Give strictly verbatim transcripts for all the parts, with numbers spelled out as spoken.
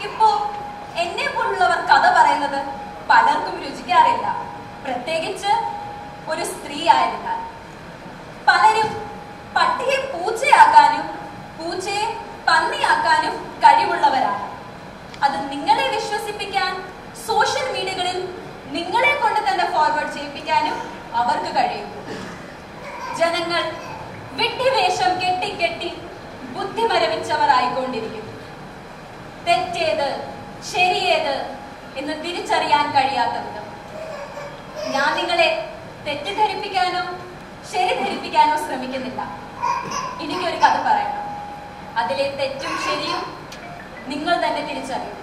ഇപ്പോ എന്നെ പോലുള്ളവർ കഥ പറയുന്നത് പലർക്കും രുചിക്കാറില്ല, പ്രത്യേകിച്ച് ഒരു സ്ത്രീ ആയതിനാൽ. പലരും പട്ടിയെ പൂച്ചയാക്കാനും പൂച്ചയെ പന്നിയാക്കാനും കഴിവുള്ളവരാണ്. അത് നിങ്ങളെ വിശ്വസിപ്പിക്കാൻ സോഷ്യൽ മീഡിയകളിൽ നിങ്ങളെ കൊണ്ട് തന്നെ ഫോർവേഡ് ചെയ്യിപ്പിക്കാനും അവർക്ക് കഴിയുന്നു. ജനങ്ങൾ വിഡ്ഢിവേഷം കെട്ടി കെട്ടി ബുദ്ധി മരവിച്ചവർ ആയിക്കൊണ്ടിരിക്കുന്നു. തെറ്റേത് ശരിയേത് എന്ന് തിരിച്ചറിയാൻ കഴിയാത്ത വിധം. ഞാൻ നിങ്ങളെ തെറ്റിദ്ധരിപ്പിക്കാനോ ശരി ധരിപ്പിക്കാനോ ശ്രമിക്കുന്നില്ല. എനിക്കൊരു കഥ പറയണം. അതിലെ തെറ്റും ശരിയും നിങ്ങൾ തന്നെ തിരിച്ചറിയുക.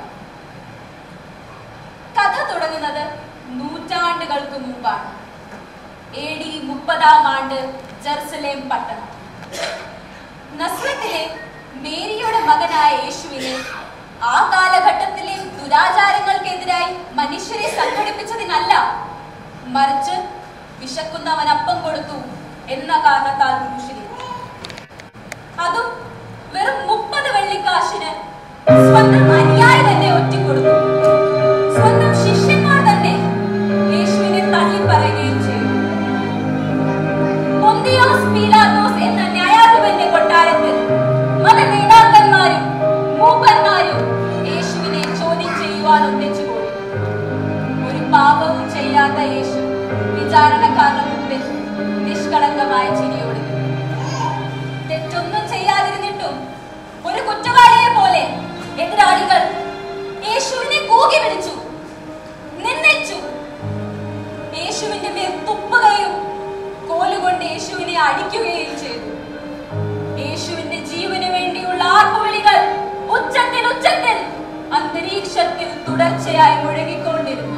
കഥ തുടങ്ങുന്നത് നൂറ്റാണ്ടുകൾക്ക് മുമ്പാണ്. എ ഡി മുപ്പതാം ആണ്ട് ജെറുസലേം പട്ടണം. നസ്രത്തിലെ മേരിയുടെ മകനായ യേശുവിനെ ആ കാലഘട്ടത്തിലെ ദുരാചാരങ്ങൾക്കെതിരായി മനുഷ്യരെ സംഘടിപ്പിച്ചതിനല്ല, മറിച്ച് വിശക്കുന്നവൻ അപ്പം കൊടുത്തു എന്ന കാരണത്താൽ ക്രൂശിലിരുത്തി. അതും വെറും മുപ്പത് വെള്ളിക്കാശിന് സ്വന്തം അനുയായി തന്നെ ഒറ്റിക്കൊടുത്തു. സ്വന്തം ശിഷ്യന്മാർ തന്നെ യേശുവിനെ തള്ളിപ്പറയുകയും ചെയ്തു. പൊന്തിയോസ് പീലാത്തോസ് എന്ന ന്യായാധിപന്റെ കൊട്ടാരത്തിൽ മത നേതാക്കന്മാരും മൂപ്പന്മാരും യേശുവിനെ ചോദ്യം ചെയ്യുവാൻ ഒന്നിച്ചുകൂടി. ഒരു പാപവും ചെയ്യാത്ത യേശു വിചാരണക്കാരുടെ മുമ്പിൽ നിഷ്കളങ്കമായ ചിരിയോടെ തെറ്റൊന്നും ചെയ്യാതിരുന്നിട്ടും ഒരു കുറ്റവാളിയെ പോലെ എതിരാളികൾ യേശുവിനെ കൂകി വിളിച്ചു, നിന്ദിച്ചു. യേശുവിന്റെ മേൽ തുപ്പുകയും കോലുകൊണ്ട് യേശുവിനെ അടിക്കുകയും ചെയ്തു. യേശുവിന്റെ ജീവന് വേണ്ടിയുള്ള ആർപ്പുവിളികൾ ഉച്ചത്തിൽ ഉച്ചത്തിൽ അന്തരീക്ഷത്തിൽ തുടർച്ചയായി മുഴങ്ങിക്കൊണ്ടിരുന്നു.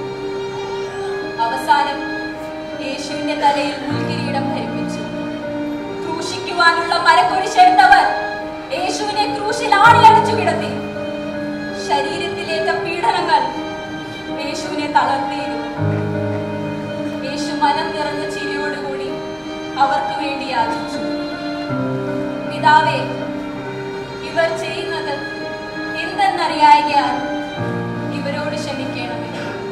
അവസാനം യേശുവിന്റെ തലയിൽ മുൾക്കിരീടം ധരിപ്പിച്ചു. ക്രൂശിക്കുവാനുള്ള മരക്കുരിശെടുത്തവർ യേശുവിനെ ക്രൂശിൽ ആണിയടിച്ചു കിടത്തി. ശരീരത്തിലേറ്റ പീഡനങ്ങൾ യേശുവിനെ തളർത്തിയിരുന്നു. യേശു മനം നിറഞ്ഞ ചിരിയോടുകൂടി അവർക്ക് വേണ്ടി യാചിച്ചു, പിതാവേ, ഇവർ ചെയ്യുന്നത് എന്തെന്നറിയായികയാൽ ഇവരോട് ക്ഷമിക്കണമേ.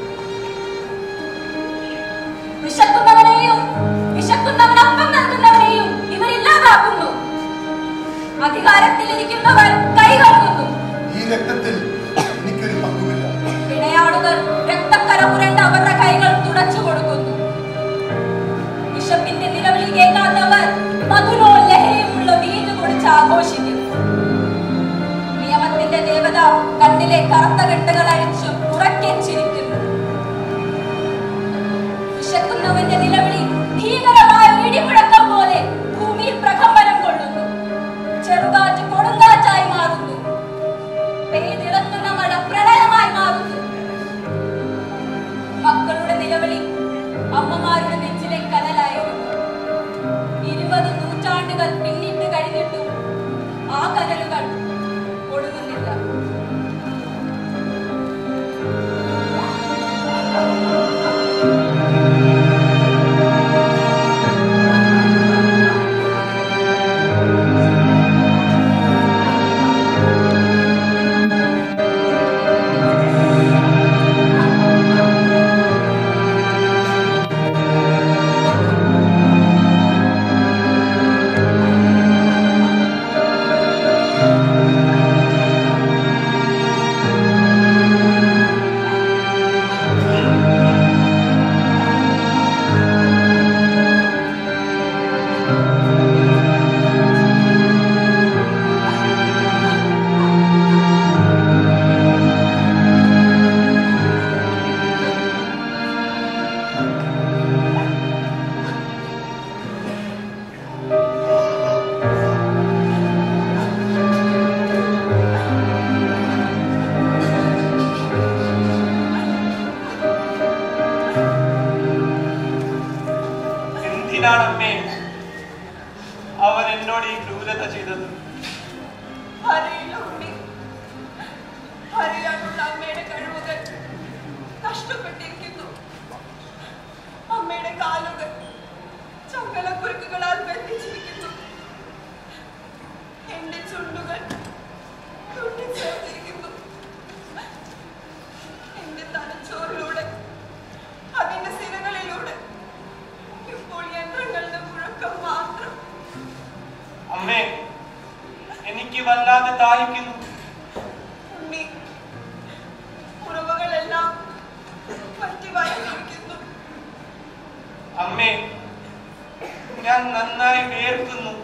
വിശക്കുന്നവനെയും വിശക്കുന്നവനൊപ്പം നൽകുന്നവനെയും ഇവർ ഇല്ലാതാക്കുന്നു. അധികാരത്തിലിരിക്കുന്നവർ കൈകഴുകുന്നു. ഈ രക്തത്തിൽ എനിക്കൊരു പങ്കുമില്ല. പിണയാളുകൾ രക്തക്കര പുരണ്ട അവരുടെ കൈകൾ തുടച്ചു കൊടുക്കുന്നു. ബിഷപ്പിന്റെ നിലവിളി കേൾക്കാത്തവർ മധുരോ ലഹരിയുമുള്ള വീഞ്ഞു കുടിച്ച് ആഘോഷിക്കുന്നു. നിയമത്തിന്റെ ദേവത കണ്ണിലെ കറുത്ത കെട്ടുകൾ അഴിച്ചു ഉറക്കെ ചിരിക്കുന്നു. വിശക്കുന്നവന്റെ നിലവിളി ഭീകരമായ ഇടിമുഴക്കം പോലെ ഭൂമിയിൽ പ്രകമ്പനം കൊള്ളുന്നു. ചെറുകാറ്റ് കൊടുങ്കാറ്റായി മാറുന്നു. പെയ്തിറങ്ങുന്ന മഴ പ്രളയമായി മാറുന്നു. മക്കളുടെ നിലവിളി അമ്മമാരുടെ നെഞ്ചിലെ കനലായിരുന്നു. ഇരുപത് നൂറ്റാണ്ടുകൾ പിന്നിട്ട് കഴിഞ്ഞിട്ടും ആ കനലുകൾ ഒടുങ്ങുന്നില്ല. ദാഹിക്കുന്നു. ഉറവുകളെല്ലാം പറ്റി വായിക്കുന്നു. അമ്മേ, ഞാൻ നന്നായി വേർക്കുന്നു.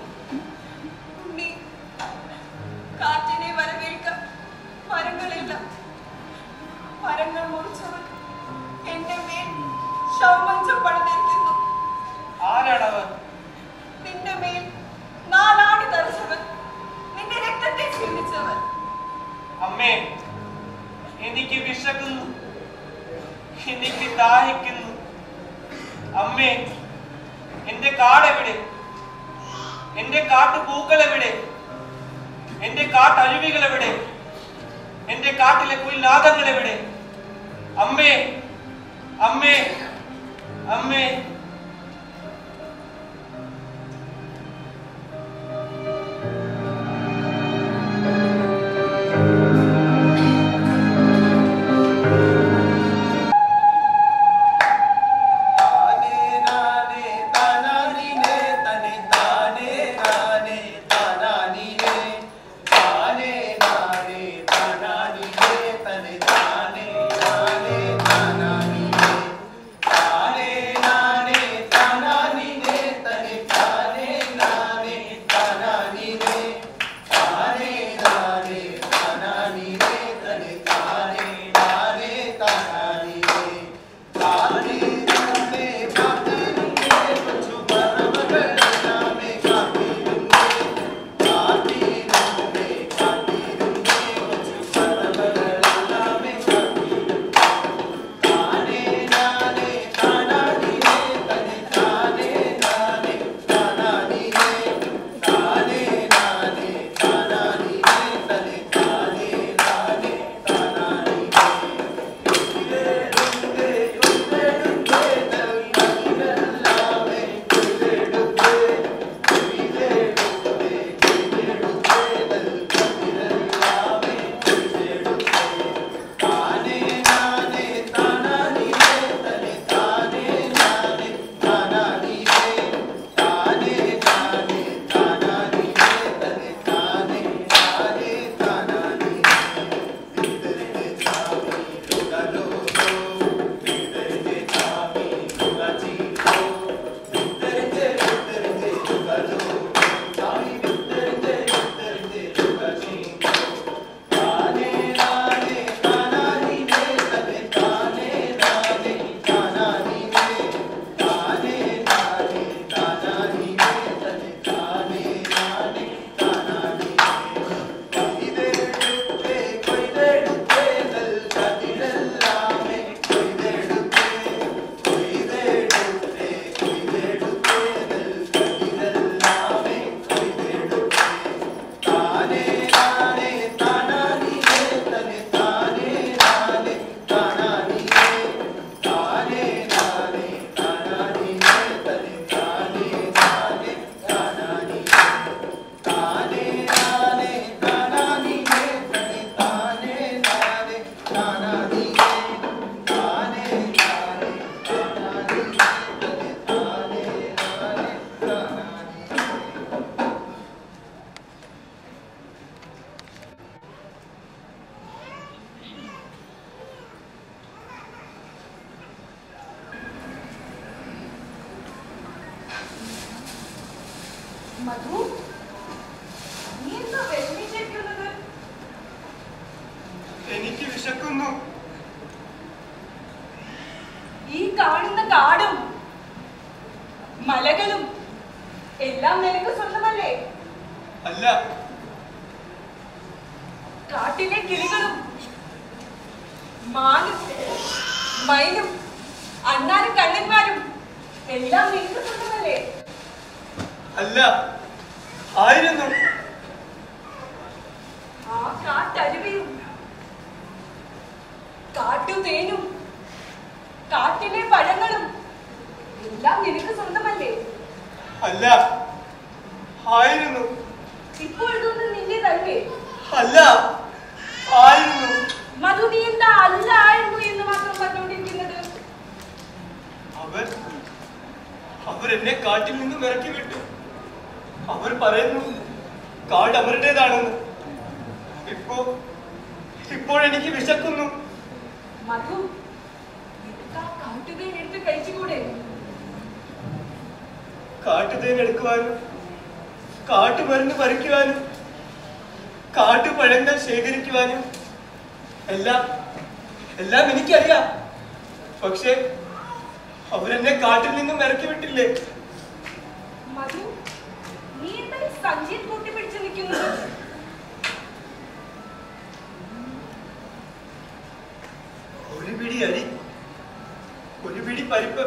കാറ്റിനെ വരവേൽക്കാൻ മരങ്ങളില്ല. മരങ്ങൾ മുറിച്ചവർ എന്റെ മേൽ ശവമഞ്ചം പണിതിരിക്കുന്നു. ആരാണവർ? നിന്റെ മേൽ നാലാണി തറച്ചവർ, നിന്റെ രക്തത്തെ ക്ഷീണിച്ചവർ. അമ്മേ, എനിക്ക് വിശക്കുന്നു, എനിക്ക് ദാഹിക്കുന്നു. അമ്മേ, എന്റെ കാടെവിടെ? എന്റെ കാട്ടുപൂക്കളെവിടെ? എന്റെ കാട്ടരുവികളെവിടെ? എന്റെ കാട്ടിലെ കുയിൽനാദങ്ങളെവിടെ? അമ്മേ, അമ്മേ, അമ്മേ. മധു, നീ എന്താ വിഷമിച്ചിരിക്കുന്നത്? എനിക്ക് വിശക്കുന്നു. ഈ കാണുന്ന കാടും മലകളും എല്ലാം നിനക്ക് സ്വന്തമല്ലേ? അല്ല. കാട്ടിലെ കിളികളും മാനും മയിലും അണ്ണാനും കണ്ണന്മാരും എല്ലാം നിനക്ക് സ്വന്തമല്ലേ? അല്ല, ആയിരുന്നു. ആ കാട്ടരുവിയും കാട്ടുതേനും കാട്ടിലെ പഴങ്ങളും എല്ലാം നിനക്ക് സ്വന്തമല്ലേ? അല്ല, ആയിരുന്നു. ഇപ്പോൾ ഇതൊന്നും നിന്റേതല്ലേ? അല്ല, ആയിരുന്നു. മധു, നീ എന്താ അല്ല ആയിരുന്നു എന്ന് മാത്രം പറഞ്ഞുകൊണ്ടിരിക്കുന്നത്? അവർ അവരെന്നെ കാട്ടിൽ നിന്നും ഇറക്കി വിട്ടു. അവർ പറയുന്നു കാട് അവരുടേതാണെന്ന്. ഇപ്പോ ഇപ്പോൾ എനിക്ക് വിശക്കുന്നു. മധു, കാട്ടുതേൻ എടുത്ത് കഴിച്ചുകൂടെ? കാട്ടുതേൻ എടുക്കുവാനും കാട്ടുമരുന്ന് പറിക്കുവാനും കാട്ടുപഴങ്ങൾ ശേഖരിക്കുവാനും എല്ലാം എല്ലാം എനിക്കറിയാം. പക്ഷെ അവരെന്നെ കാട്ടിൽ നിന്നും ഇറക്കി വിട്ടില്ലേ? മധു, നീ എന്താ സഞ്ജീവ് കൂട്ടി പിടിച്ചു നിൽക്കുന്നത്? ഒരു പിടി അരി, ഒരു പിടി പരിപ്പ്,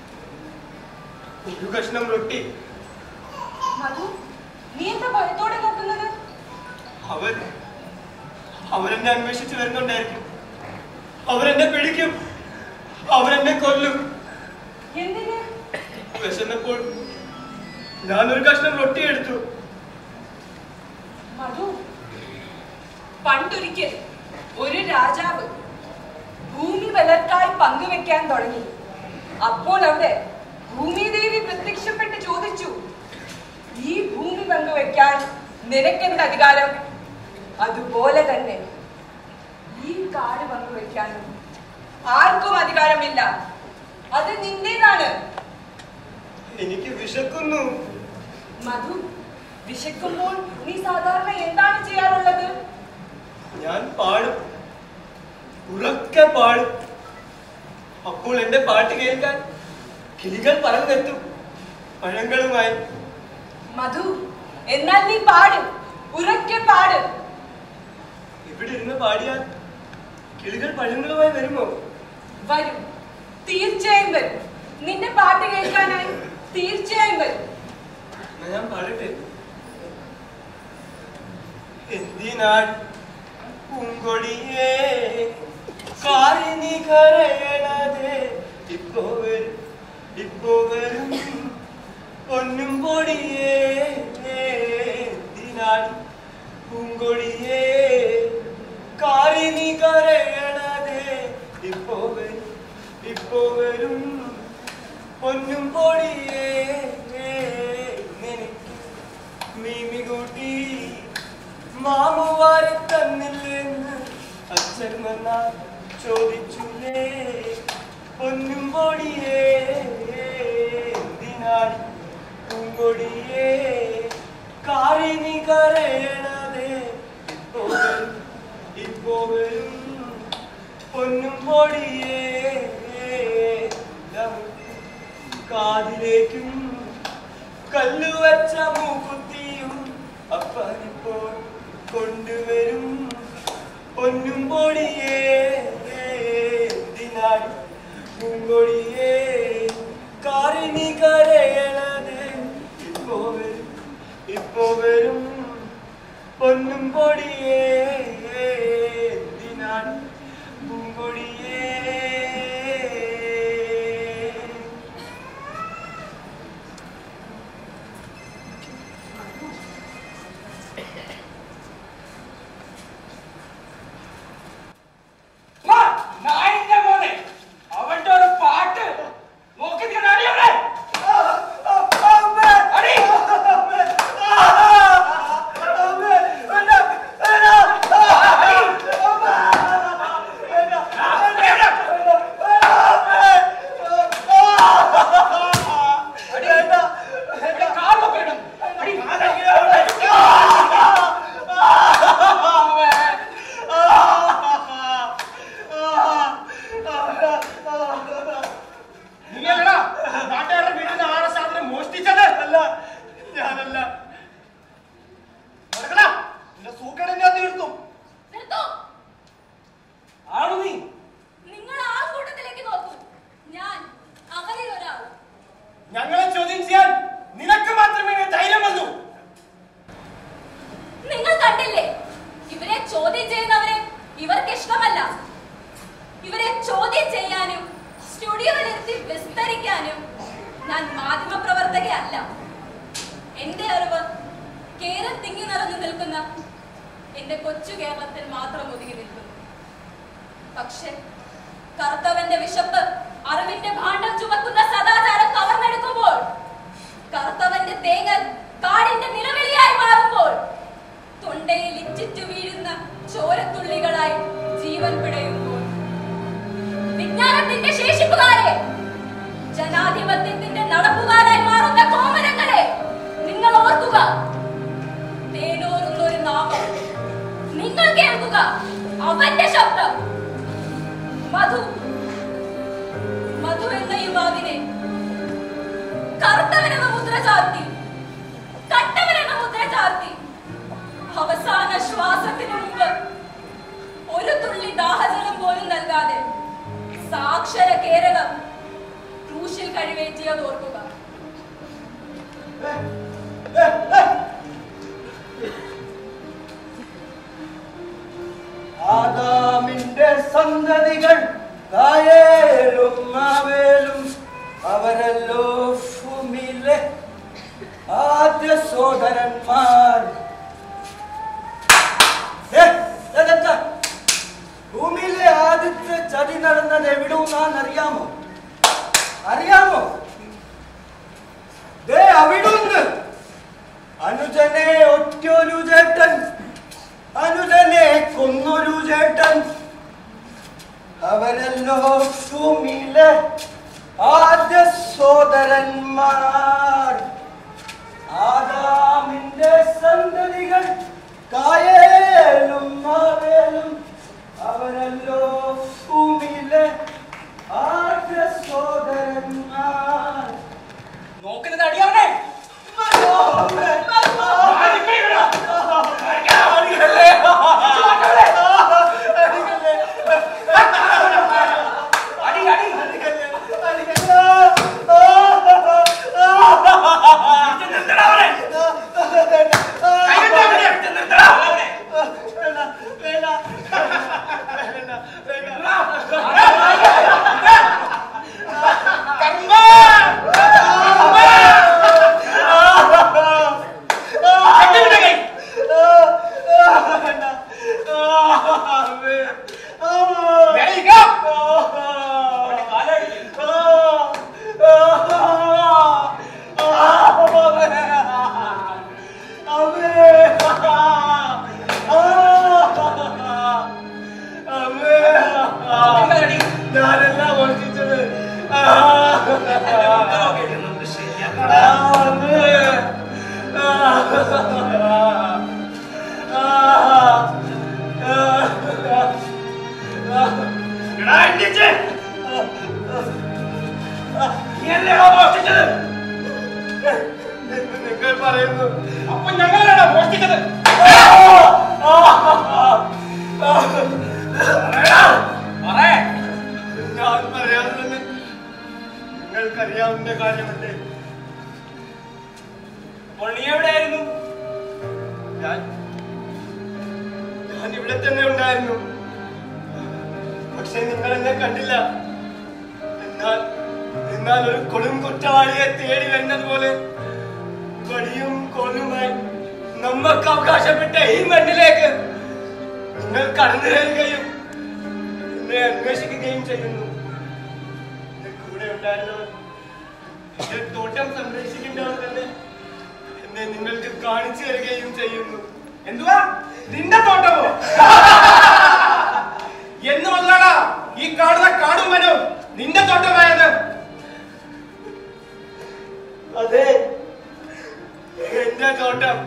ഒരു കഷ്ണം റൊട്ടി. മധു, നീ എന്താ ഭയത്തോടെ നോക്കുന്നത്? അവർ അവരെന്നെ അന്വേഷിച്ച് വരുന്നുണ്ടായിരിക്കും. അവരെന്നെ പിടിക്കും, അവരെന്നെ കൊല്ലും. എന്തിന്? വിശന്നപ്പോൾ ഞാനൊരു കഷ്ണം റൊട്ടി എടുത്തു. മധു, പണ്ടൊരിക്കൽ ഒരു രാജാവ് ഭൂമി ബലർക്കായി പങ്കുവെക്കാൻ തുടങ്ങി. അപ്പോൾ അവിടെ ഭൂമിദേവി പ്രത്യക്ഷപ്പെട്ട് ചോദിച്ചു, ഈ ഭൂമി പങ്കുവെക്കാൻ നിനക്കെന്ത് അധികാരം? അതുപോലെ തന്നെ ഈ കാട് പങ്കുവെക്കാനും ആർക്കും അധികാരമില്ല. അത് നിന്റേതാണ്. എനിക്ക് വിശക്കുന്നു. മധു, വിശക്കുമ്പോൾ നീ സാധാരണ എന്താണ് ചെയ്യാറുള്ളത്? ഞാൻ പാടും, ഉറക്കെ പാടും. അപ്പോൾ എന്റെ പാട്ട് കേൾക്കാൻ കിളികൾ പറന്നെത്തും പഴങ്ങളുമായി. മധു, എന്നാൽ നീ പാടും, ഉറക്കെ പാടും. ഇവിടെ ഇരുന്ന് പാടിയാൽ കിളികൾ പഴങ്ങളുമായി വരുമോ? വരും, തീർച്ചയായും വരും. നിന്റെ പാട്ട് കേൾക്കാനായി തീർച്ചയായും വരും. ഞാൻ പാടട്ടെ. എന്തിനാണ് പൂങ്കൊടിയേ കാരിനി കരയണതേ? ഇപ്പോ വരും, ഇപ്പോ വരും പൊന്നും പൊടിയേ. എന്തിനാണ് പൂങ്കൊടിയേ കാരിനി കരയണതേ? ഇപ്പോ വരും, ഇപ്പോ വരും പൊന്നും പൊടിയേ. നിനക്ക് മീമി കൂട്ടി മാമുവാരി തന്നില്ലെന്ന് അച്ഛൻ വന്നാ ചോദിച്ചുലേ. പൊന്നും പൊടിയേ എന്തിനാണ് പൂങ്കൊടിയേ കാരിനി കരയണതേ? ഇപ്പോ വരും, ഇപ്പോ വരും പൊന്നും പൊടിയേ. കാതിലേക്കും കല്ലുവച്ച മൂക്കുത്തിയും അപ്പനിപ്പോൾ കൊണ്ടുവരും പൊന്നും പൊടിയേ. എന്തിനാണ് പൂങ്കൊടിയേ കാരിനി കരയണത്? ഇപ്പോ വരും, ഇപ്പോ വരും പൊന്നും പൊടിയേ. എന്തിനാണ് പൂങ്കൊടിയേ? അവന്റെ ഒരു പാട്ട് നോക്കി അടിയവിടെ ചോരത്തുള്ളികളായി ജീവൻ പിടയുമ്പോൾ. വിജ്ഞാനത്തിന്റെ ശേഷിപ്പുകാരെ, ജനാധിപത്യത്തിന്റെ നടപ്പുകാരായി മാറുന്ന കോമരങ്ങളെ, നിങ്ങൾ ഓർക്കുക, തേനോരുന്നൊരു നാമം. നിങ്ങൾ കേൾക്കുക അവന്റെ ശബ്ദം. മധു മധു എന്ന യുവാവിനെ കറുത്തവനെന്ന മുദ്ര ചാർത്തി, കട്ടവനെന്ന മുദ്ര ചാർത്തി, അവസാന ശ്വാസത്തിനു മുമ്പ് ഒരു തുള്ളി ദാഹജലം പോലും നൽകാതെ സാക്ഷര കേരളം ക്രൂശിൽ കഴിവേറ്റിയത് ഓർക്കുക. ആദാമിന്റെ സന്തതികൾ കായേലും ആവേലും അവരല്ലോ ഭൂമിയിലെ ആദ്യ സോദരന്മാർ. ഭൂമിയിലെ ആദ്യത്തെ ചതി നടന്നത് എവിടുന്നാൻ അറിയാമോ? അറിയാമോ? ദേ അവിടുന്ന് അനുജനെ ഒറ്റൊരു ചേട്ടൻ, അനുജനെ കൊന്നൊരു ചേട്ടൻ, അവരല്ലോ ഭൂമിയിലെ ആദ്യ സോദരന്മാർ. ആദാമിന്റെ സന്തതികൾ കായേലും ആവേലും അവരല്ലോ ഭൂമിയിലെ ആദ്യ സോദരന്മാർ. നോക്കുന്നത് അടിയാവണേ. നിങ്ങൾ പറയുന്നു അപ്പൊ ഞങ്ങളാണ് മോഷ്ടിച്ചത്. ഞാൻ പറയാതെ തന്നെ നിങ്ങൾക്കറിയാവുന്ന കാര്യമല്ലേ. അപ്പോൾ നീ എവിടെയായിരുന്നു? ഞാൻ ഞാൻ ഇവിടെ തന്നെ ഉണ്ടായിരുന്നു. പക്ഷെ നിങ്ങൾ എന്നെ കണ്ടില്ല. എന്നാൽ എന്നാൽ ഒരു കൊടും കുറ്റവാളിയെ തേടി വരുന്നത് പോലെ വടിയും കോലുമായി നമുക്ക് അവകാശപ്പെട്ട ഈ മണ്ണിലേക്ക് നിങ്ങൾ കടന്നു കയറുകയും എന്നെ അന്വേഷിക്കുകയും ചെയ്യുന്നു. എന്റെ കൂടെ ഉണ്ടായിരുന്നവർ, എന്റെ തോട്ടം സംരക്ഷിക്കേണ്ടവർ തന്നെ എന്നെ നിങ്ങൾക്ക് കാണിച്ചു തരികയും ചെയ്യുന്നു. എന്തുവാ നിന്റെ തോട്ടമോ? എന്ന് വന്നാടാ ഈ കാണുന്ന കാടും വനവും നിന്റെ തോട്ടമായത്? അതെ, എന്റെ തോട്ടം.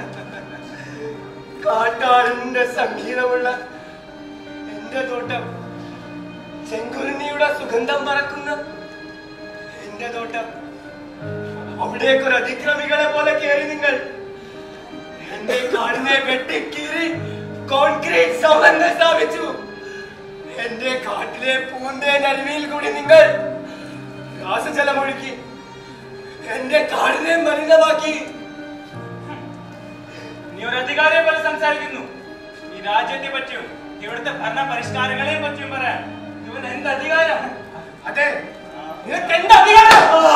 കാട്ടാറിന്റെ സംഗീതമുള്ള എന്റെ തോട്ടം, ചെങ്കുരുന്നിയുടെ സുഗന്ധം പറക്കുന്ന എന്റെ തോട്ടം. അവിടേക്കൊരു അതിക്രമികളെ പോലെ കയറി നിങ്ങൾ എന്റെ കാടിനെ വെട്ടിക്കീറി കോൺക്രീറ്റ് സൗഹൃദം സ്ഥാപിച്ചു. എന്റെ കാട്ടിലെ പൂന്തേൻ അരുവിയിൽ കൂടി നിങ്ങൾ രാസജലമൊഴുക്കി എന്റെ കാടിനെ മലിനമാക്കി. നീ ഒരു അധികാരിയെ പോലെ സംസാരിക്കുന്നു. ഈ രാജ്യത്തെ പറ്റിയും ഇവിടുത്തെ ഭരണ പരിഷ്കാരങ്ങളെ പറ്റിയും പറയാൻ ഇവൻ എന്ത് അധികാരം? അതെ, നിനക്ക് എന്ത് അധികാരം?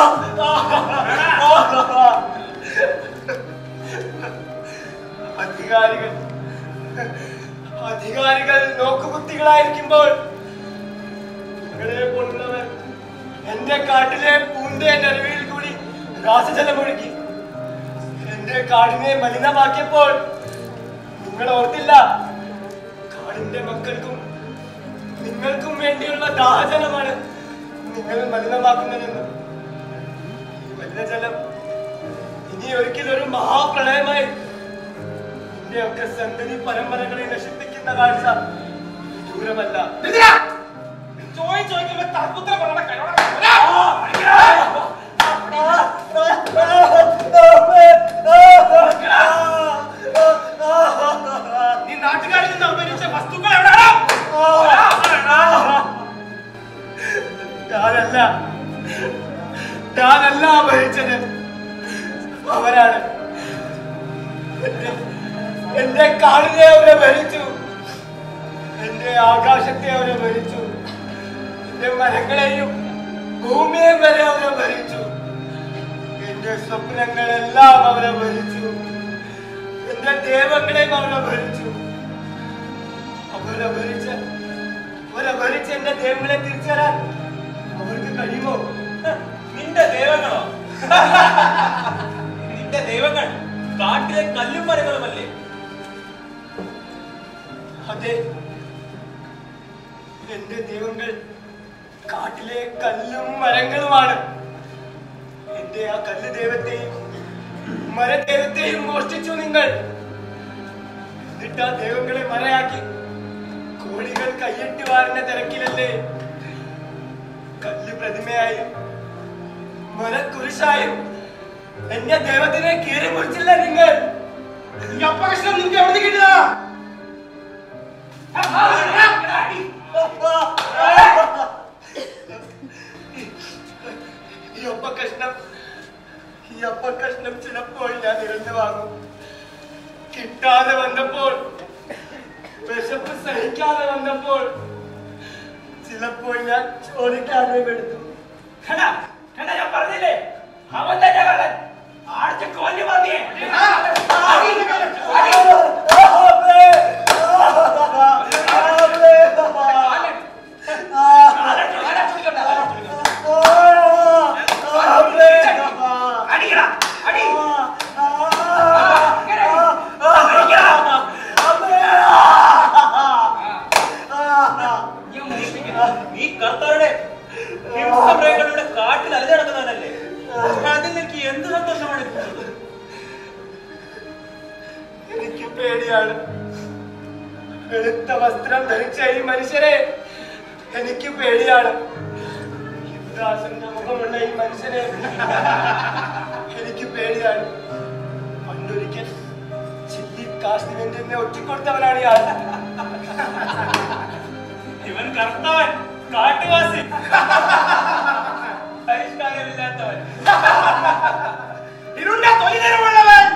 അധികാരികൾ അധികാരികൾ നോക്കുകുത്തികളായിരിക്കുമ്പോൾ നിങ്ങളെ പോലുള്ളവർ എന്റെ കാട്ടിലെ പൂന്തേൻ അരുവിയിൽ കൂടി രാസജലമൊഴുക്കി എന്റെ കാടിനെ മലിനമാക്കിയപ്പോൾ നിങ്ങൾ ഓർത്തില്ല. നാടിന്റെ മക്കൾക്കും നിങ്ങൾക്കും വേണ്ടിയുള്ള ദാഹജലമാണ് നിങ്ങൾ മലിനമാക്കുന്നതെന്ന്. മലിനജലം ഇനി ഒരിക്കലും ഒരു മഹാപ്രളയമായി ഇന്ത്യയൊക്കെ സന്തതി പരമ്പരകളെ നശിപ്പിക്കുന്ന കാഴ്ച ദൂരമല്ല. ചോദിക്കുമ്പോ തർക്കുത്തര പറയണ കരോട നീ നാട്ടുകാരിൽ നിന്ന് അപഹരിച്ച വസ്തുക്കൾ എവിടെയാണോ? ഞാനല്ല ഞാനല്ല അപഹരിച്ചത്, അവരാണ്. എന്റെ കാടിനെ അവരെ ഭരിച്ചു, എന്റെ ആകാശത്തെ അവരെ ഭരിച്ചു, എന്റെ മരങ്ങളെയും ഭൂമിയെയും വരെ അവരെ ഭരിച്ചു, എന്റെ സ്വപ്നങ്ങളെല്ലാം അവരെ ഭരിച്ചു, എന്റെ ദൈവങ്ങളെയും അവരെ ഭരിച്ചു. അവരെ ഭരിച്ച് അവരെ ഭരിച്ച് എന്റെ ദൈവങ്ങളെ തിരിച്ചു തരാൻ അവർക്ക് കഴിയുമോ? നിന്റെ ദൈവങ്ങളോ? നിന്റെ ദൈവങ്ങൾ കാട്ടിലെ കല്ലും മരങ്ങളുമല്ലേ? അതെ, എന്റെ ദൈവങ്ങൾ കാട്ടിലെ കല്ലും മരങ്ങളുമാണ്. എന്റെ ആ കല്ല് ദൈവത്തെയും മരദൈവത്തെയും മോഷ്ടിച്ചു നിങ്ങൾ. എന്നിട്ട് ആ ദൈവങ്ങളെ മറയാക്കി കോടികൾ കയ്യെട്ടി വാരുന്ന തിരക്കിലല്ലേ കല്ല് പ്രതിമയായും മരക്കുരിശായും എന്റെ ദൈവത്തിനെ കീറി മുറിച്ചില്ല നിങ്ങൾ. ഈ അപകർഷണം നിങ്ങൾക്ക് എവിടെ കിട്ടുക? ഈ ഒപ്പക്കഷ്ണം ഈ ഒപ്പക്കഷ്ണം ചിലപ്പോൾ ഞാൻ ഇരന്നു വാങ്ങും. കിട്ടാതെ വന്നപ്പോൾ, വിശപ്പ് സഹിക്കാതെ വന്നപ്പോൾ ചിലപ്പോൾ ഞാൻ ചോദിക്കാതെ എടുത്തു. ഞാൻ പറഞ്ഞില്ലേ അവൻ തന്നെ കള്ളൻ. ആഴ്ച കൊല്ലി പറഞ്ഞേ നീ കർത്താരുടെ മൃഗങ്ങളുടെ കാട്ടിൽ അലഞ്ഞു നടക്കുന്നവനല്ലേ? അതിൽ നിനക്ക് എന്ത് സന്തോഷമാണ് കിട്ടുന്നത്? എനിക്ക് പേടിയാണ്. വെളുത്ത വസ്ത്രം ധരിച്ച ഈ മനുഷ്യരെ എനിക്ക് പേടിയാണ്. യുവദാസന്റെ മുഖമുള്ള ഈ മനുഷ്യരെ എനിക്ക് പേടിയാണ്. പണ്ടൊരിക്കൽ ചില്ലി കാശ്മീരിന്റെ എന്നെ ഒറ്റിക്കൊടുത്തവനാണ് ഇയാൾ. ഇവൻ കർത്താവൻ, കാട്ടുവാസി, പരിഷ്കാരമില്ലാത്തവൻ, ഇരുണ്ട തൊലിതരമുള്ളവൻ,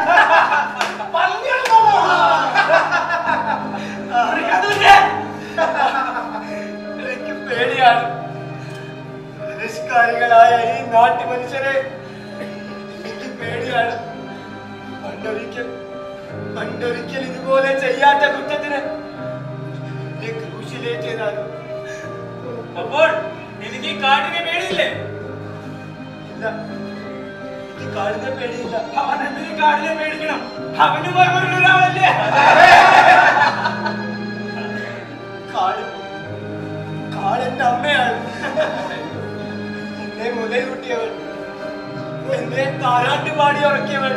എനിക്ക് പേടിയാണ്. പരിഷ്കാരികളായ ഈ നാട്ടു മനുഷ്യരെ എനിക്ക് പേടിയാണ്. പണ്ടൊരിക്കൽ പണ്ടൊരിക്കൽ ഇതുപോലെ ചെയ്യാത്ത കുറ്റത്തിന് ക്രൂശിലേറ്റതാണ്. അപ്പോൾ എനിക്ക് ഈ കാടിനെ പേടിയില്ലേ? ഇല്ല, എനിക്ക് കാടിനെ പേടിയില്ല. അവൻ എന്തിനീ കാടിനെ പേടിക്കണം? അവന് ഒരാളല്ലേ? കാട് കാടെന്റെ അമ്മയാണ്. എന്നെ മുലയൂട്ടിയവൾ, എന്നെ താരാട്ട് പാടി ഉറക്കിയവൾ,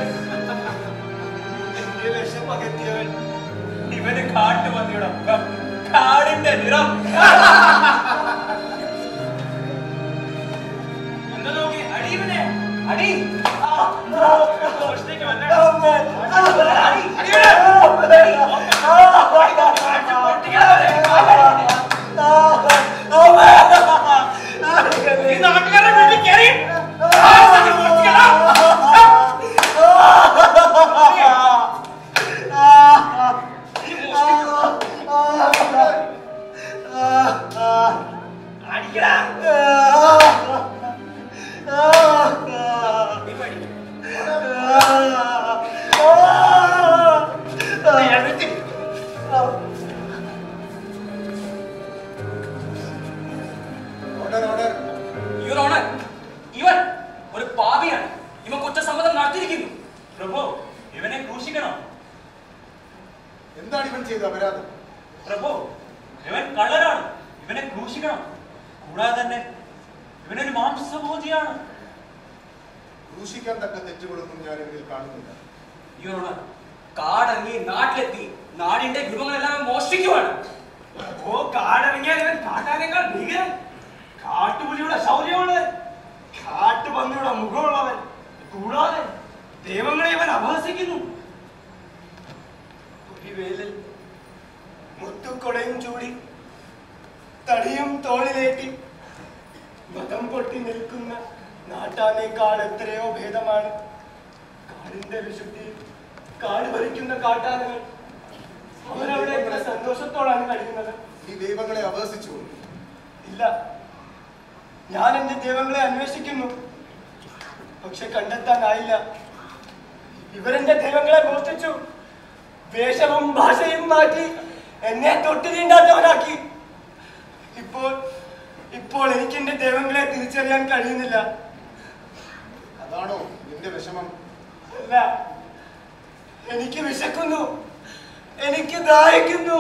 എന്റെ വിഷപ്പകത്തിയവൾ. ഇവന് കാട്ടു വന്നിട കാടിന്റെ നിറം എന്താ നോക്കി? അടിയവനെ അടി നാട്ടുകാരുടെ വീട്ടിൽ കയറി അടിക്കടാ. ഇവൻ ഒരു പാപിയാണ്. ഇവൻ കുറ്റസമ്മതം നടത്തിയിരിക്കുന്നു. പ്രഭു, ഇവനെ ക്രൂശിക്കണം. എന്താണ് ഇവൻ ചെയ്ത അപരാധം? പ്രഭു, സൂക്ഷിക്കണം. കൂടാതെ തന്നെ ഇവനൊരു മാംസഭോജിയാണ്. ക്രൂശിക്കാൻ തക്ക തെറ്റുകളൊന്നും ഞാൻ ഇവരിൽ കാണുന്നില്ല. കാടിറങ്ങി നാട്ടിലെത്തി നാടിന്റെ വിഭവങ്ങളെല്ലാം മോഷ്ടിക്കുവാണ്. ഓ, കാടിറങ്ങിയാൽ ഇവൻ കാട്ടാനേക്കാൾ ഭീകരൻ. കാട്ടുപുലിയുടെ ശൗര്യമുള്ളവൻ, കാട്ടുപന്നിയുടെ മുഖമുള്ളവൻ. കൂടാതെ ദൈവങ്ങളെ ഇവൻ അപഹസിക്കുന്നു. ഒരു വേലിൽ മുത്തുക്കൊടയും ചൂടി തടിയും തോളിലേറ്റി മതം പൊട്ടി നിൽക്കുന്ന നാട്ടാനേക്കാൾ എത്രയോ ഭേദമാണ് കാടിന്റെ വിശുദ്ധി. കാട് ഭരിക്കുന്ന കാട്ടാനകൾ അവരവിടെ എത്ര സന്തോഷത്തോടാണ് കഴിയുന്നത്. ഈ ദൈവങ്ങളെ അപഹസിച്ചു? ഇല്ല, ഞാൻ എന്റെ ദൈവങ്ങളെ അന്വേഷിക്കുന്നു, പക്ഷെ കണ്ടെത്താനായില്ല. ഇവരെന്റെ ദൈവങ്ങളെ മോഷ്ടിച്ചു. വേഷവും ഭാഷയും മാറ്റി എന്നെ തൊട്ടു തീണ്ടാത്തവനാക്കി. ഇപ്പോൾ ഇപ്പോൾ എനിക്ക് എന്റെ ദൈവങ്ങളെ തിരിച്ചറിയാൻ കഴിയുന്നില്ല. അതാണോ നിന്റെ വിഷമം? അല്ല, എനിക്ക് വിശക്കുന്നു, എനിക്ക് ദാഹിക്കുന്നു.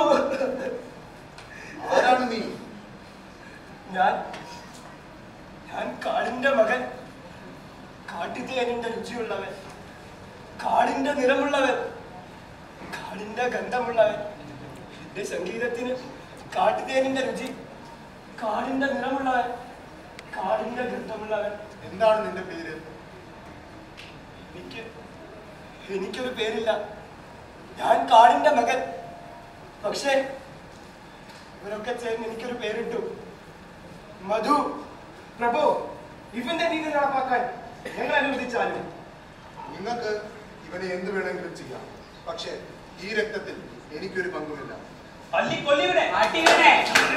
ആരാണ് നീ? ഞാൻ ഞാൻ കാടിന്റെ മകൻ, കാട്ടുതേനിന്റെ രുചിയുള്ളവൻ, കാടിന്റെ നിറമുള്ളവൻ, കാടിന്റെ ഗന്ധമുള്ളവൻ. എന്റെ സംഗീതത്തിന് കാട്ടുതേനിന്റെ രുചി, കാടിന്റെ നിറമുള്ളവൻ, കാടിന്റെ ഗന്ധമുള്ളവൻ. എന്താണ് നിന്റെ പേര്? എനിക്ക് എനിക്കൊരു പേരില്ല. ഞാൻ കാടിന്റെ മകൻ. പക്ഷേ ഇവരൊക്കെ ചേർന്ന് എനിക്കൊരു പേരിട്ടു, മധു. പ്രഭു, ഇവന്റെ നീതി നടപ്പാക്കാൻ ഞങ്ങൾ അനുവദിച്ചാലും നിങ്ങൾക്ക് ഇവനെ എന്ത് വേണമെങ്കിലും ചെയ്യാം. പക്ഷേ ഈ രക്തത്തിൽ എനിക്കൊരു പങ്കുമില്ല. പള്ളിക്കൊല്ലിവിടെ അടിവനെ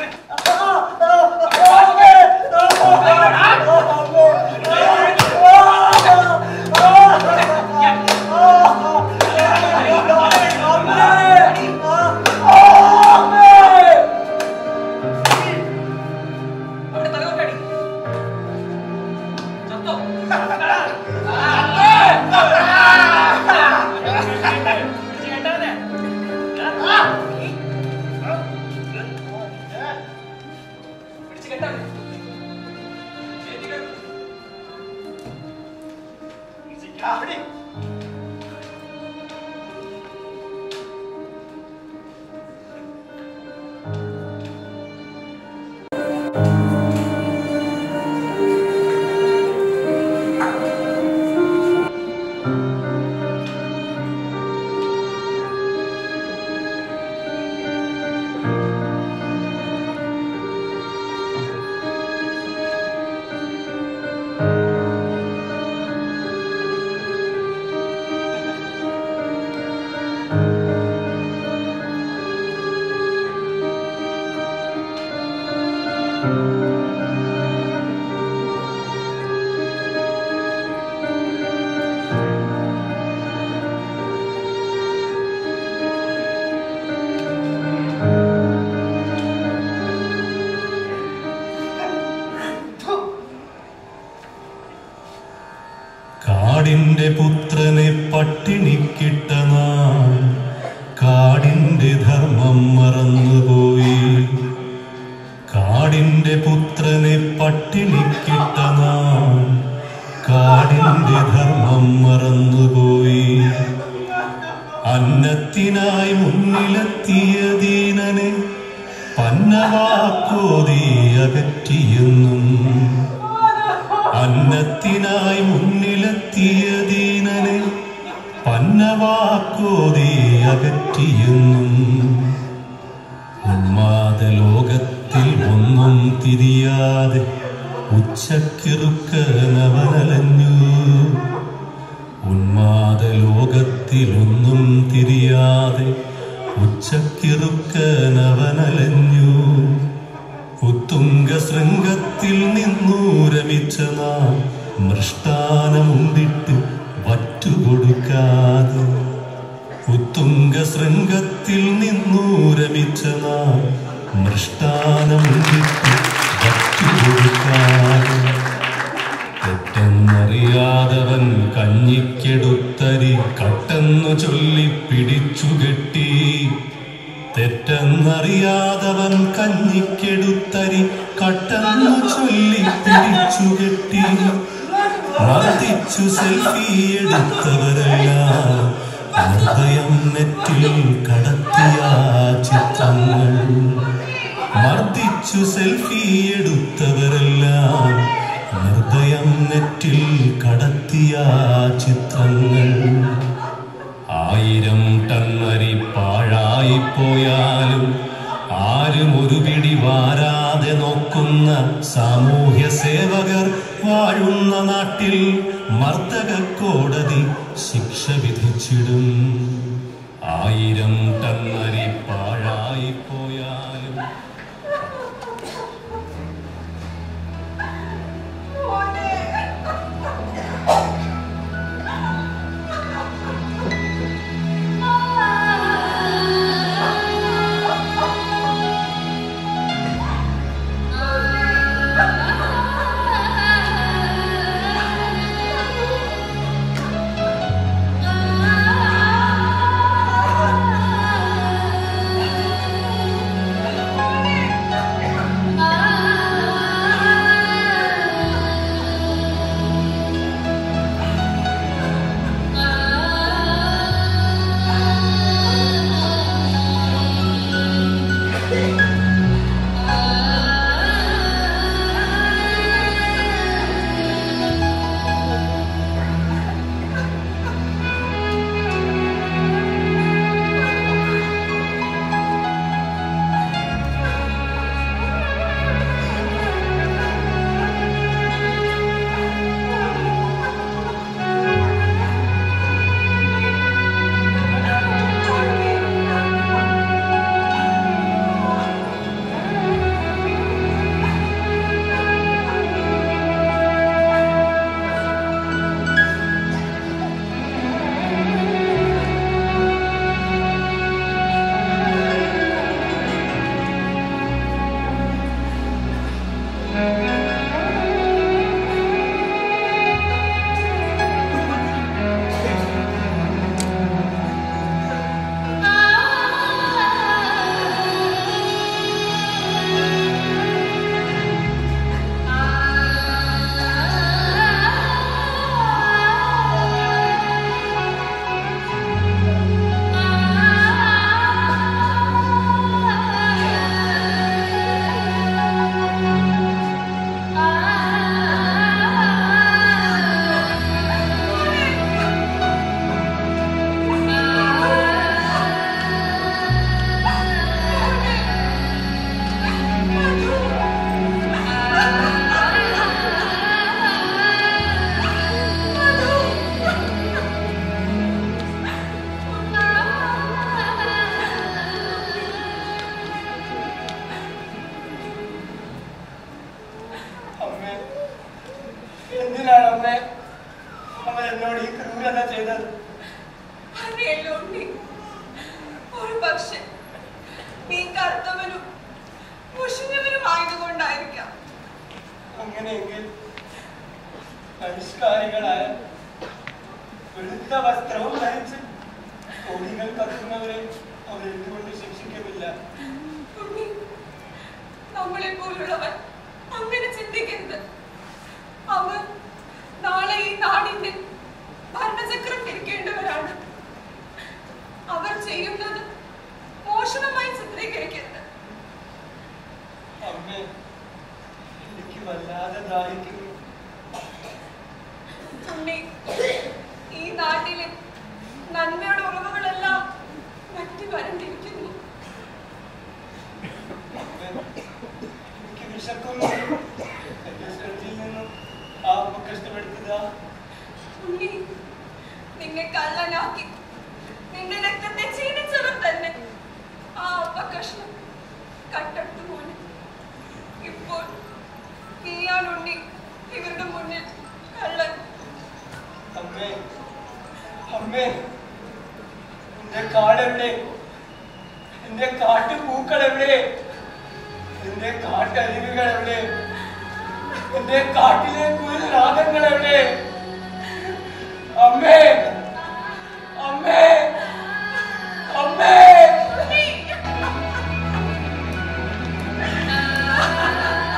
കാടിന്റെ പുത്രനെ പട്ടിണിക്കിട്ട നാം കാടിന്റെ ധർമ്മം മറന്നുപോയി. കാടിന്റെ പുത്രനെ പട്ടിണിക്കിട്ട നാം കാടിന്റെ ധർമ്മം മറന്നുപോയി. അന്നത്തിനായി മുന്നിലെത്തിയ ദീനനെ പന്നവാക്കോതി അകറ്റിയെന്നും. അന്നത്തിനായി മുന്നിലെത്തിയ ദീനനെ പന്നവാക്കോതി അകറ്റിയെന്നും. ഉന്മാദ ലോകത്തിൽ ഒന്നും തിരിയാതെ ഉച്ചക്കിറുക്കനവനലഞ്ഞു. ഉന്മാദ ലോകത്തിലൊന്നും തിരിയാതെ ഉച്ചക്കിറുക്കനവനലഞ്ഞു. ഉത്തുംഗ ശൃംഗത്തിൽ നിന്നു രമിച്ച നാം മൃഷ്ടാനമുണ്ടിട്ട് വറ്റുകൊടുക്കാതെ. ഉത്തുംഗ ശൃംഗത്തിൽ നിന്നു രമിച്ച നാം മൃഷ്ടാനമുണ്ടിട്ട് വറ്റുകൊടുക്കാതെ. തെറ്റെന്നറിയാതവൻ കഞ്ഞിക്കെടുത്തരി കട്ടെന്നു ചൊല്ലി പിടിച്ചുകെട്ടി. തെറ്റെന്നറിയാതവൻ കഞ്ഞിക്കെടുത്തരി കട്ടെന്നു ചൊല്ലി പിടിച്ചുകെട്ടി മർദ്ദിച്ചു സെൽഫി എടുത്തവരെല്ലാം ഹൃദയം നെറ്റിൽ കടത്തിയ ചിത്രങ്ങൾ മർദ്ദിച്ചു സെൽഫി എടുത്തവരെല്ലാം ഹൃദയം നെറ്റിൽ കടത്തിയ ചിത്രങ്ങൾ ആയിരം ടണ്ണരി പാഴായിപ്പോയാലും ആരും ഒരു പിടി വാരാതെ നോക്കുന്ന സാമൂഹ്യ സേവകർ വാഴുന്ന നാട്ടിൽ മർദ്ദക കോടതി ശിക്ഷ വിധിച്ചിടും. ആയിരം ടണ്ണരി പാഴായിപ്പോയാലും അമ്മേ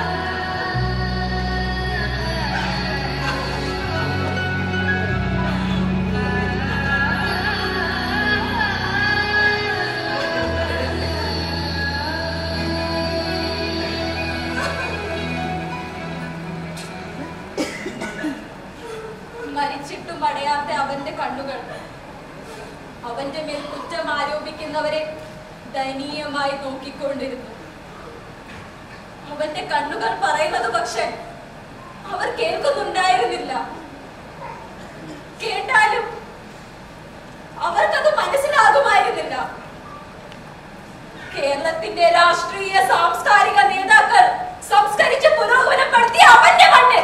അറിയാത്ത അവന്റെ കണ്ണുകൾ അവന്റെ മേൽ കുറ്റം ആരോപിക്കുന്നവരെ ദയനീയമായി നോക്കിക്കൊണ്ടിരുന്നു. അവന്റെ കണ്ണുകൾ പറയുന്നത് പക്ഷെ അവർ കേൾക്കുന്നുണ്ടായിരുന്നില്ല. കേട്ടാലും അവർക്കത് മനസ്സിലാകുമായിരുന്നില്ല. കേരളത്തിന്റെ രാഷ്ട്രീയ സാംസ്കാരിക നേതാക്കൾ സംസ്കരിച്ച് പുരോഗമനപ്പെടുത്തിയ അവന്റെ മണ്ണിൽ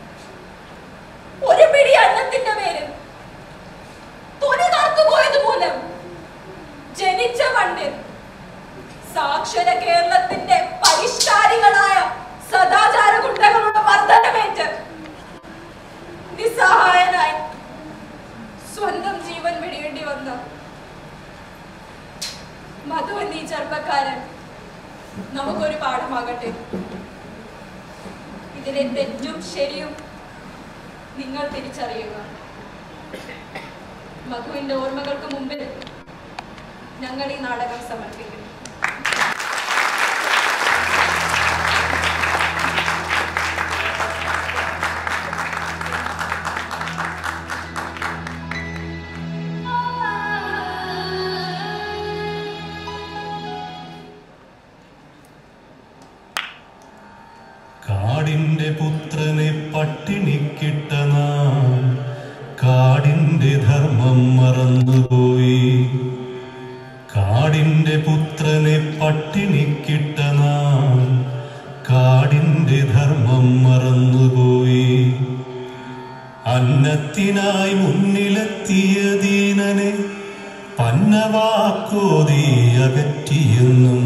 ഒരു പിടി അന്നത്തിന്റെ പേരിൽ തുണി കറുത്തുപോയത് മൂലം ജനിച്ച മണ്ണിൽ സാക്ഷര കേരളത്തിന്റെ പരിഷ്കാരികളായ സദാചാര ഗുണ്ടകളുടെ വർധനമേറ്റ് നിസ്സഹായനായി സ്വന്തം ജീവൻ വെടിയേണ്ടി വന്ന മധു എന്നീ ചെറുപ്പക്കാരൻ നമുക്കൊരു പാഠമാകട്ടെ. ഇതിലെ തെറ്റും ശരിയും നിങ്ങൾ തിരിച്ചറിയുക. മധുവിന്റെ ഓർമ്മകൾക്ക് മുമ്പിൽ ഞങ്ങൾ ഈ നാടകം സമർപ്പിക്കുന്നു. കാടിന്റെ പുത്രനെ പട്ടിണിക്കിട്ട നാം കാടിന്റെ ധർമ്മം മറന്നുപോയി. കാടിന്റെ പുത്രനെ പട്ടിണിക്കിട്ട നാം കാടിന്റെ ധർമ്മം മറന്നുപോയി. അന്നത്തിനായി മുന്നിലെത്തിയ ദീനനെ പന്നവാക്കോതി അകറ്റിയെന്നും.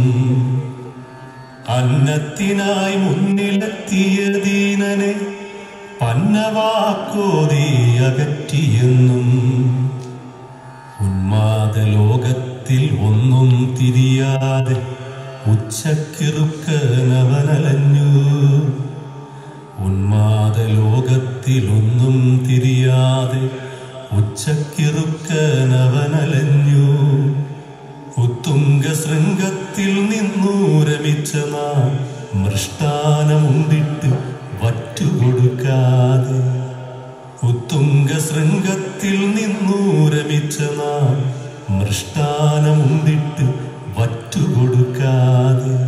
അന്നത്തിനായി മുന്നിലെത്തിയ ദീനനെ പന്നവാക്കോതി അകറ്റിയെന്നും. ഉന്മാദലോകത്തിൽ ഒന്നും തിരിയാതെ ഉച്ചക്കിറുക്കനവനലഞ്ഞു. ഉന്മാദലോകത്തിൽ ഒന്നും തിരിയാതെ ഉച്ചക്കിറുക്കനവനലഞ്ഞു. ഉത്തുംഗ ശൃംഗത്തിൽ നിന്നു രമിച്ച നാം മൃഷ്ടാനമുണ്ടിട്ട് വറ്റുകൊടുക്കാതെ. ഉത്തുംഗ ശൃംഗത്തിൽ നിന്നു രമിച്ച നാം മൃഷ്ടാനമുണ്ടിട്ട് വറ്റുകൊടുക്കാതെ.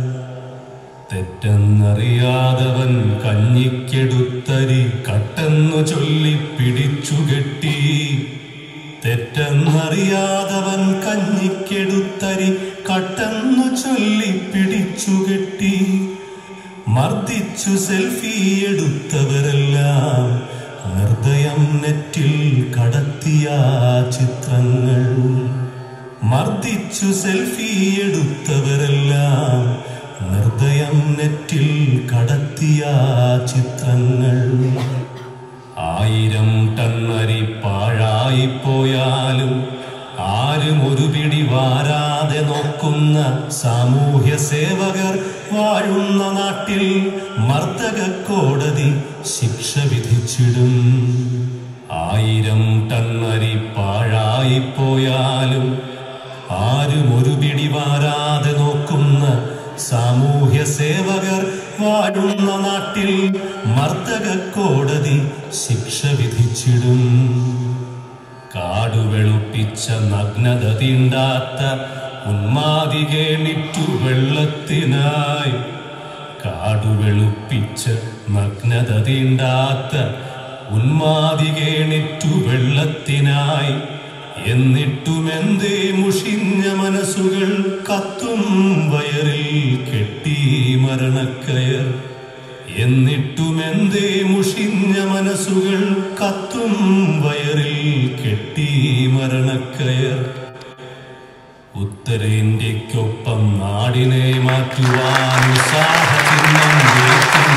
തെറ്റെന്നറിയാതവൻ കഞ്ഞിക്കെടുത്തരി കട്ടെന്നു ചൊല്ലി പിടിച്ചുകെട്ടി. തെറ്റെന്നറിയാതവൻ കഞ്ഞിക്കെടുത്തരി കട്ടെന്നു ചൊല്ലി പിടിച്ചുകെട്ടി. മർദ്ദിച്ചു സെൽഫി എടുത്തവരെല്ലാം നിർദ്ദയം നെറ്റിൽ കടത്തിയ ചിത്രങ്ങൾ. മർദ്ദിച്ചു സെൽഫി എടുത്തവരെല്ലാം നിർദ്ദയം നെറ്റിൽ കടത്തിയ ചിത്രങ്ങൾ. ആയിരം ടൺ അരി പാഴായിപ്പോയാലും ആരും ഒരു പിടി വാരാതെ നോക്കുന്ന സാമൂഹ്യ സേവകർ വാഴുന്ന നാട്ടിൽ മർദ്ദക കോടതി ശിക്ഷ വിധിച്ചിടും. ആയിരം ടൺ അരി പാഴായിപ്പോയാലും ആരും ഒരു പിടി വാരാതെ നോക്കുന്ന സാമൂഹ്യ സേവകർ വാഴുന്ന നാട്ടിൽ മർദ്ദക കോടതി ശിക്ഷ വിധിച്ചിടും. കാടുവെളുപ്പിച്ച നഗ്നത തീണ്ടാത്ത ഉന്മാദികേണിറ്റു വെള്ളത്തിനായി. കാടുവെളുപ്പിച്ച നഗ്നത തീണ്ടാത്ത ഉന്മാദികേണിറ്റു വെള്ളത്തിനായി. എന്നിട്ടുമെന്തേ മുഷിഞ്ഞ മനസ്സുകൾ കത്തും വയറിൽ കെട്ടി മരണക്കയർ. എന്നിട്ടുമെന്തേ മുഷിഞ്ഞ മനസ്സുകൾ കത്തും വയറിൽ കെട്ടി മരണക്കയർ. ഉത്തരേന്ത്യക്കൊപ്പം നാടിനെ മാറ്റുവാൻ ഉത്സാഹചിഹ്നം